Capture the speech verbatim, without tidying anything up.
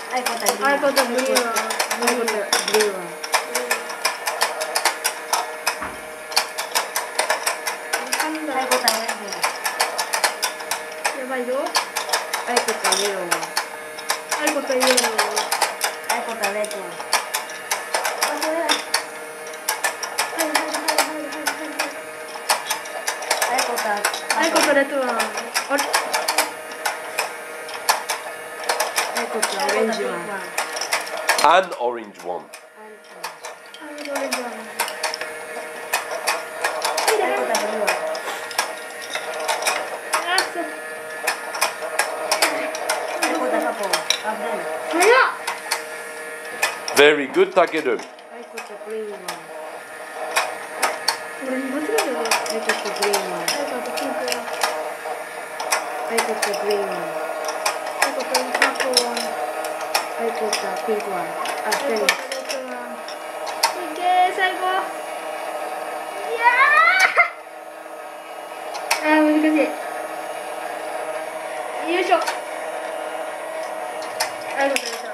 あいこたグリーンワン。 あいこたグリーンワン。 あいこたグリーンワン。あいこたオレンジ。 やばいよ。 あいこたイエローワン。 あいこたイエロー。 あいこたレッドワン。あいこたあいこたレッドワン。あれ。 あいこたオレンジワン。 An orange one. あいこたオレンジワン。 あいこたブルーワン。 あ、そう。 あいこたパポワン。あ、ブルー。 早っ。 Very good, Takeru. あいこたグリーンワン。 俺間違えたよ。 あいこたグリーンワン。 あいこたピンクワン。 あいこたグリーンワン。 あいこたパープルワン。 あいこたピンクワン。あ、 あいこたレッ二人。 ドワン。いけー、最後。いやー。あー、難しい。よいしょ。あいこたレッドワン。